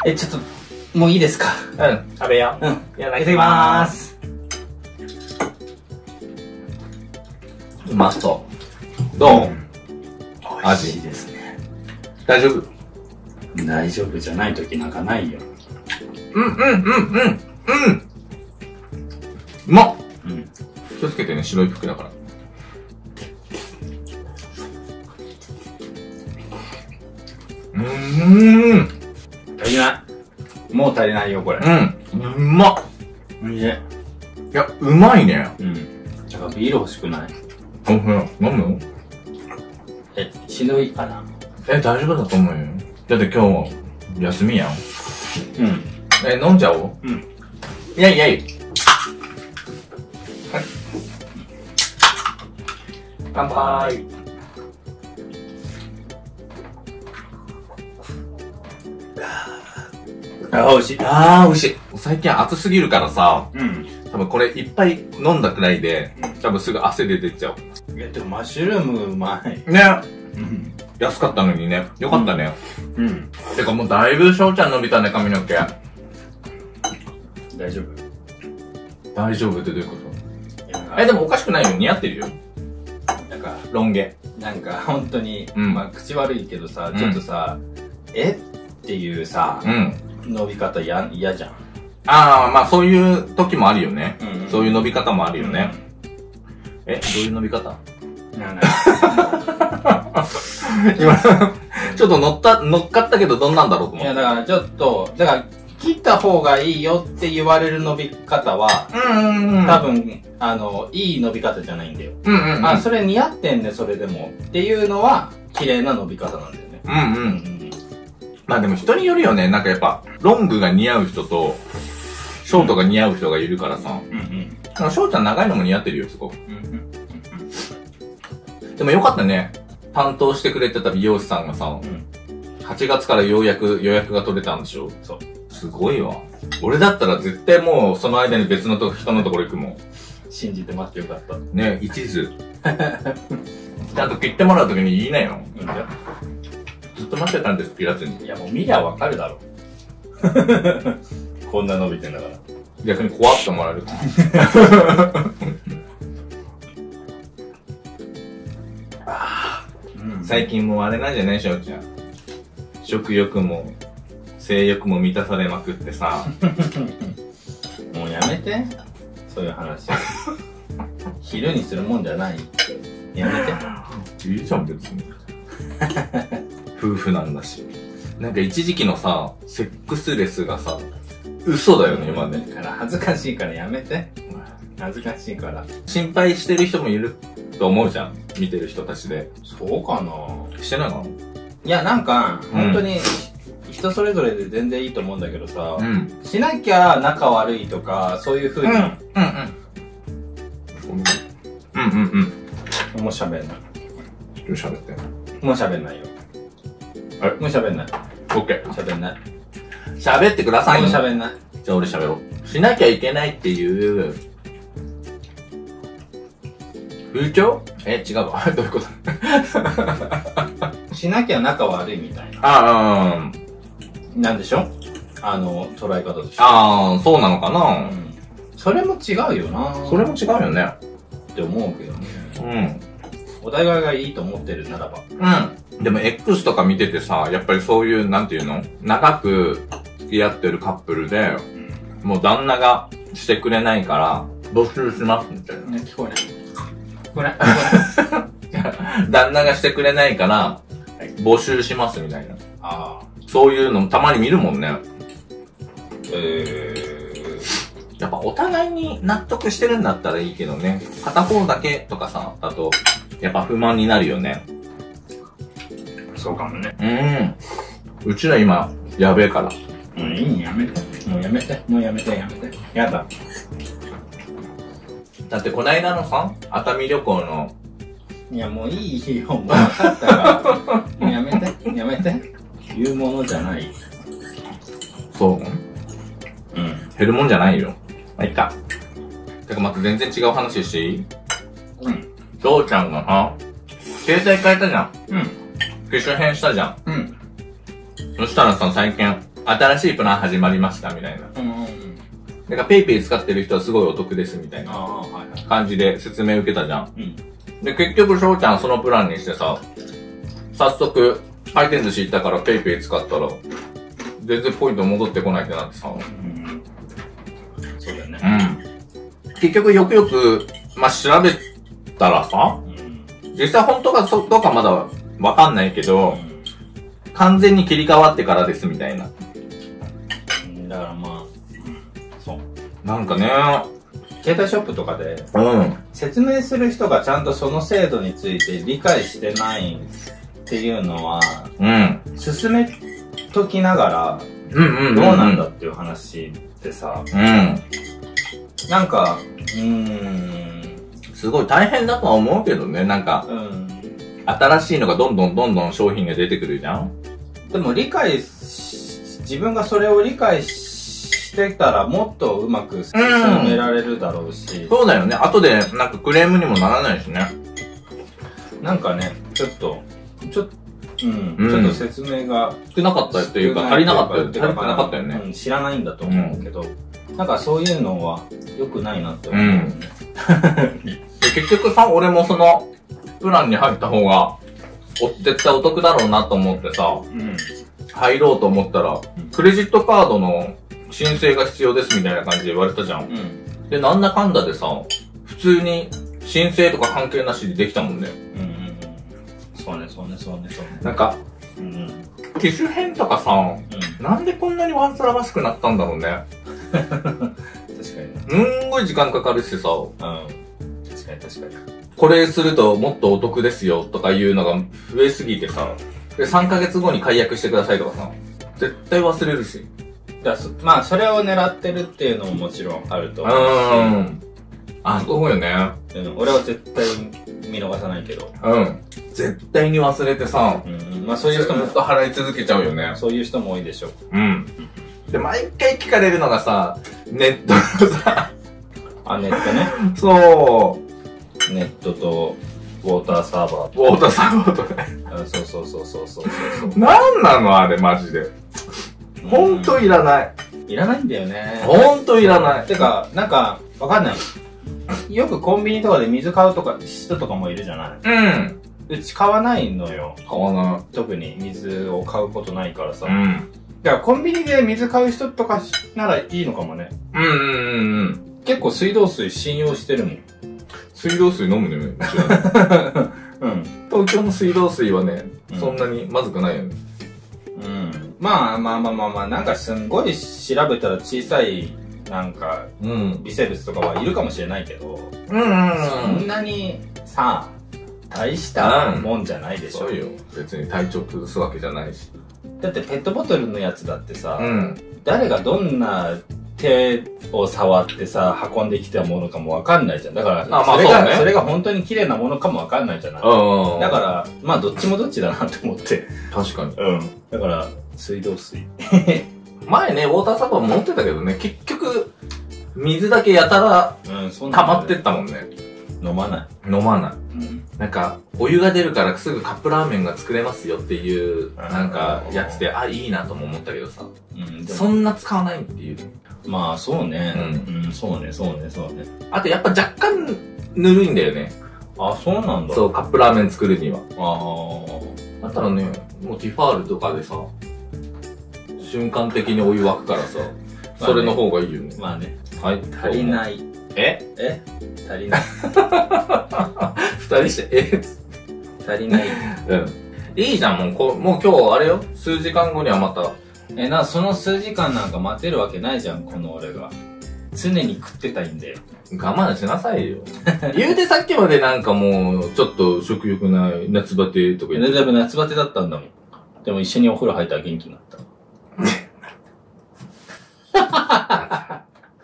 ちょっと、もういいですか？ うん、食べよう。 うん。いただきまーす。 うまそう。どう？ 美味しいですね。 大丈夫？ 大丈夫じゃない時なんかないよ。 うまっ！ うん。 気をつけてね、白い服だから。 足りない。もう足りないよ、これ。 うまっ！ おいしい。 いや、うまいね。 うん。だからビール欲しくない？ 飲む？ しんどいかな？ 大丈夫だと思うよ。だって今日、休みやん。 うん。 飲んじゃおう？ うん。 いやいやい。はい。乾杯。 美味しい。 美味しい。最近暑すぎるからさ、 うん。 多分これいっぱい飲んだくらいで、多分すぐ汗で出ちゃう。 でもマッシュルームうまい。 ね。 うん。 安かったのにね。よかったね。 うん。 てかもうだいぶ翔ちゃん伸びたね、髪の毛。 大丈夫？ 大丈夫ってどういうこいやと？でもおかしくないよ。似合ってるよ。 なんか、 ロン毛。 なんか本当に、 うんまあ口悪いけどさ、ちょっとさ、っていうさ、 うん。 伸び方嫌じゃん。 まあそういう時もあるよね。 うんうん、 そういう伸び方もあるよね。どういう伸び方？ なん今、ちょっと乗っかったけどどんなんだろうと思って。 いや、だからちょっと、切った方がいいよって言われる伸び方は、多分、いい伸び方じゃないんだよ。それ似合ってんね、それでも。っていうのは、綺麗な伸び方なんだよね。 まあでも人によるよね。なんかやっぱ、ロングが似合う人と、ショートが似合う人がいるからさ。ショーちゃん長いのも似合ってるよ、すごく。でもよかったね。担当してくれてた美容師さんがさ、8月からようやく予約が取れたんでしょ？ そう。 すごいわ。俺だったら絶対もうその間に別の人のところ行くもん。 信じて待ってよかった。 ね、一途。ちゃんと切ってもらうときに言いなよ。ずっと待ってたんです、切らずに。 いやもう見りゃわかるだろ。こんな伸びてんだから。 逆に怖ってもらえる。最近もうあれなんじゃないしょうちゃん。食欲も、性欲も満たされまくってさ。 もうやめて。そういう話。昼にするもんじゃない。やめて。 いいじゃん、別に。夫婦なんだし。なんか一時期のさ、セックスレスがさ、嘘だよね、今ね。 だから恥ずかしいからやめて。恥ずかしいから。 心配してる人もいると思うじゃん。見てる人たちで。 そうかな？ してないの？ いや、なんか、本当に、人それぞれで全然いいと思うんだけどさ、しなきゃ仲悪いとか、そういう風に。もう喋んない。 喋って。 もう喋んないよ。もう喋んない。 オッケー。 喋んない。 喋ってくださいよ。 もう喋んない。 じゃあ俺喋ろう。しなきゃいけないっていう、風潮？違うわ。どういうことしなきゃ仲悪いみたいな。なんでしょ？捉え方として。 そうなのかな？ それも違うよな。 それも違うよね。 って思うけどね。お互いがいいと思ってるならば。 でも X とか見ててさ、やっぱりそういう、なんていうの？長く付き合ってるカップルで、もう旦那がしてくれないから、募集しますみたいな。 聞こえない。聞こえない。 旦那がしてくれないから、募集しますみたいな。そういうのたまに見るもんね。やっぱお互いに納得してるんだったらいいけどね。片方だけとかさ、だと、やっぱ不満になるよね。 そうかもね。 うちら今、やべえから。 いいやめて。もうやめて。もうやめて、やめて。やだ。 だってこないだのさ、熱海旅行の。 いやもういいよ。もう分かったから。もうやめて。やめて。言うものじゃない。 そう？減るもんじゃないよ。まあ、いっか。てかまた全然違う話していい？翔ちゃんがさ、携帯変えたじゃん。化粧変したじゃん。そしたらさ、最近、 新しいプラン始まりましたみたいな。だからペイペイ使ってる人はすごいお得ですみたいな感じで説明受けたじゃん。で、結局翔ちゃんそのプランにしてさ、早速回転寿司行ったからペイペイ使ったら、全然ポイント戻ってこないってなってさ。 そうだよね。 結局よくよく、まあ、調べたらさ、実際本当かどうかまだわかんないけど、完全に切り替わってからですみたいな。 だからまあ、そう。 なんかね、 携帯ショップとかで、説明する人がちゃんとその制度について理解してないっていうのは、進めときながら、どうなんだっていう話でさ、なんか、すごい大変だとは思うけどね、なんか、新しいのがどんどん商品が出てくるじゃん。でも自分がそれを理解してたらもっとうまく進められるだろうし。 そうだよね。後でなんかクレームにもならないしね。 なんかね、ちょっと説明が少なかったっていうか、足りなかったよね。 知らないんだと思うけど、なんかそういうのは良くないなって思う。 結局さ、俺もその、プランに入った方が、絶対お得だろうなと思ってさ、入ろうと思ったら、クレジットカードの申請が必要ですみたいな感じで言われたじゃん。で、なんだかんだでさ、普通に申請とか関係なしでできたもんね。 そうね。 なんか、機種変とかさ、なんでこんなに煩わしくなったんだろうね。 確かに。 すんごい時間かかるしさ。 確かに。 これするともっとお得ですよとかいうのが増えすぎてさ。で、3ヶ月後に解約してくださいとかさ。絶対忘れるし。 まあ、それを狙ってるっていうのももちろんあると思うし。 そうよね。 俺は絶対見逃さないけど。 絶対に忘れてさ。 まあそういう人もずっと払い続けちゃうよね。 そういう人も多いでしょ。 で、毎回聞かれるのがさ、ネットのさ。 ネットね。 そう。 ネットと、ウォーターサーバー。 ウォーターサーバーとね。 そう。 なんなのあれマジで。ほんといらない。 いらないんだよね。 ほんといらない。 てか、なんか、わかんない。よくコンビニとかで水買うとか、人とかもいるじゃない。うち買わないのよ。 買わない。 特に水を買うことないからさ。だからコンビニで水買う人とかならいいのかもね。結構水道水信用してるもん。 水道水飲むね、東京の水道水はね、そんなにまずくないよね。 まあ、なんかすんごい調べたら小さい、なんか、微生物とかはいるかもしれないけど、そんなにさ、大したもんじゃないでしょ。 そうよ。別に体調崩すわけじゃないし。 だってペットボトルのやつだってさ、誰がどんな手を触ってさ、運んできたものかもわかんないじゃん。だから、それが本当に綺麗なものかもわかんないじゃない。だから、まあどっちもどっちだなって思って。 確かに。 だから、水道水。 前ね、ウォーターサーバー持ってたけどね、結局、水だけやたら、溜まってったもんね。 飲まない。 なんか、お湯が出るからすぐカップラーメンが作れますよっていう、なんか、やつで、いいなとも思ったけどさ。そんな使わないっていう。 まあ、そうね。そうね。 あと、やっぱ若干、ぬるいんだよね。 そうなんだ。 そう、カップラーメン作るには。だったらね、もうティファールとかでさ、瞬間的にお湯沸くからさ、それの方がいいよね。 まあね。 はい。 足りない。足りない。 二人して、 足りない。 いいじゃん、もう今日あれよ。数時間後にはまた。 その数時間なんか待てるわけないじゃん、この俺が。常に食ってたいんだよ。 我慢しなさいよ。言うてさっきまでなんかもう、ちょっと食欲ない、夏バテとか言って。 だいぶ夏バテだったんだもん。でも一緒にお風呂入ったら元気になった。